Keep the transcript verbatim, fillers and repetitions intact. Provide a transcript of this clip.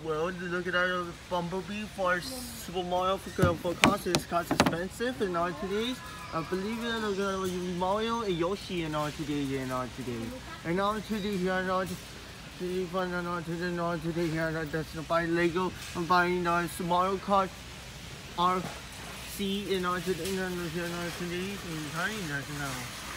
well, look at our Bumblebee for Super Mario for, for cost. It's cost expensive in our today's. I believe it. Look at Mario and Yoshi in our today in our today. And now today here in our today fun and our today in our today here. That's buying Lego. I'm buying our Mario Kart R C in our today in our today. In China now.